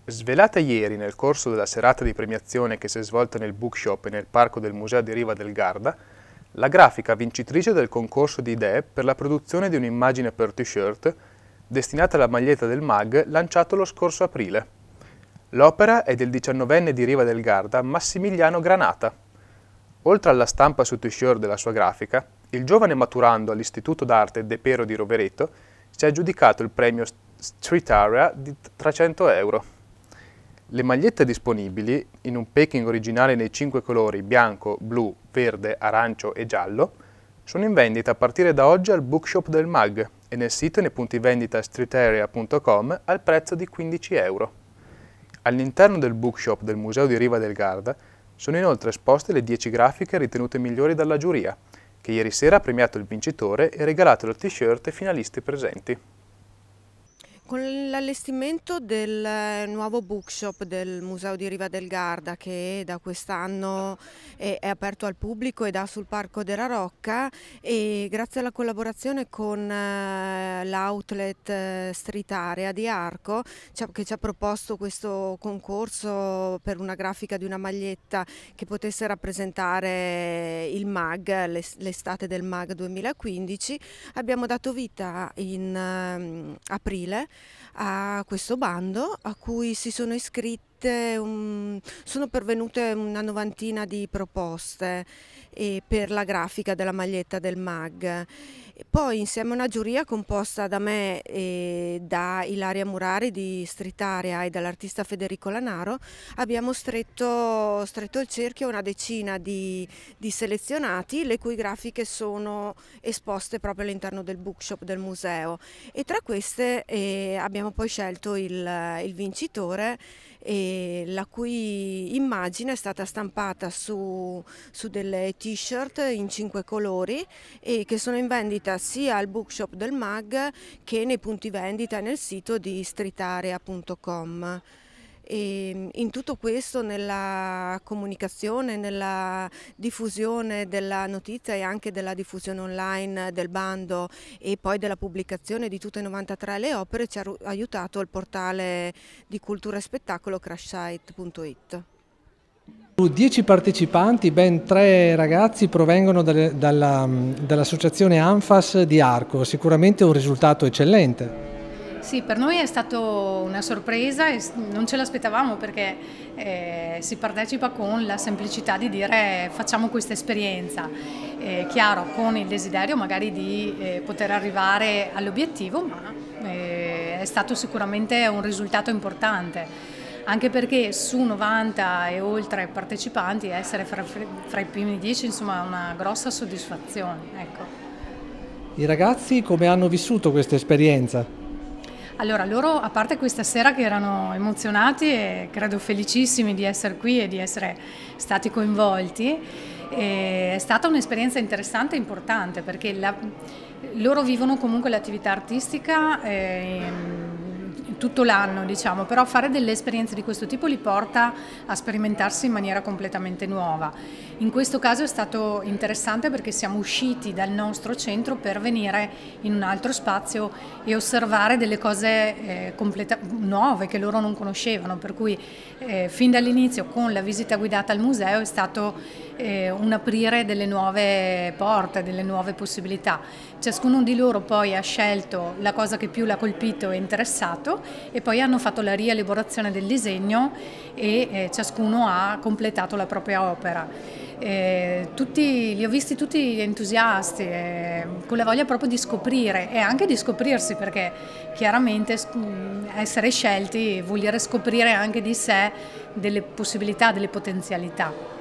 Svelata ieri nel corso della serata di premiazione che si è svolta nel bookshop e nel parco del Museo di Riva del Garda, la grafica vincitrice del concorso di idee per la produzione di un'immagine per t-shirt destinata alla maglietta del MAG lanciato lo scorso aprile. L'opera è del 19enne di Riva del Garda Massimiliano Granata. Oltre alla stampa su t-shirt della sua grafica, il giovane maturando all'Istituto d'Arte De Pero di Rovereto si è aggiudicato il premio Street Area di 300 euro. Le magliette disponibili, in un packing originale nei 5 colori bianco, blu, verde, arancio e giallo, sono in vendita a partire da oggi al bookshop del MAG e nel sito e nei punti vendita streetarea.com al prezzo di 15 euro. All'interno del bookshop del Museo di Riva del Garda sono inoltre esposte le 10 grafiche ritenute migliori dalla giuria, che ieri sera ha premiato il vincitore e regalato il t-shirt ai finalisti presenti. Con l'allestimento del nuovo bookshop del Museo di Riva del Garda, che da quest'anno è aperto al pubblico ed ha sul Parco della Rocca, e grazie alla collaborazione con l'outlet Street Area di Arco, che ci ha proposto questo concorso per una grafica di una maglietta che potesse rappresentare il MAG, l'estate del MAG 2015, abbiamo dato vita in aprile a questo bando, a cui si sono iscritte, sono pervenute una novantina di proposte per la grafica della maglietta del MAG. Poi, insieme a una giuria composta da me e da Ilaria Murari di Street Area e dall'artista Federico Lanaro, abbiamo stretto il cerchio a una decina di selezionati, le cui grafiche sono esposte proprio all'interno del bookshop del museo, e tra queste abbiamo poi scelto il vincitore, la cui immagine è stata stampata su delle t-shirt in 5 colori e che sono in vendita sia al bookshop del MAG che nei punti vendita nel sito di streetarea.com. E in tutto questo, nella comunicazione, nella diffusione della notizia e anche della diffusione online del bando e poi della pubblicazione di tutte e 93 le opere, ci ha aiutato il portale di cultura e spettacolo crashsite.it. 10 partecipanti, ben 3 ragazzi provengono dall'associazione ANFAS di Arco, sicuramente un risultato eccellente. Sì, per noi è stata una sorpresa e non ce l'aspettavamo, perché si partecipa con la semplicità di dire facciamo questa esperienza, chiaro, con il desiderio magari di poter arrivare all'obiettivo, ma è stato sicuramente un risultato importante, anche perché su 90 e oltre partecipanti essere fra i primi 10 insomma è una grossa soddisfazione. Ecco. I ragazzi come hanno vissuto questa esperienza? Allora, loro, a parte questa sera che erano emozionati e credo felicissimi di essere qui e di essere stati coinvolti, è stata un'esperienza interessante e importante, perché loro vivono comunque l'attività artistica tutto l'anno, diciamo, però fare delle esperienze di questo tipo li porta a sperimentarsi in maniera completamente nuova. In questo caso è stato interessante perché siamo usciti dal nostro centro per venire in un altro spazio e osservare delle cose nuove che loro non conoscevano, per cui fin dall'inizio con la visita guidata al museo è stato un aprire delle nuove porte, delle nuove possibilità. Ciascuno di loro poi ha scelto la cosa che più l'ha colpito e interessato, e poi hanno fatto la rielaborazione del disegno e ciascuno ha completato la propria opera. Li ho visti tutti entusiasti, con la voglia proprio di scoprire e anche di scoprirsi, perché chiaramente essere scelti vuol dire scoprire anche di sé delle possibilità, delle potenzialità.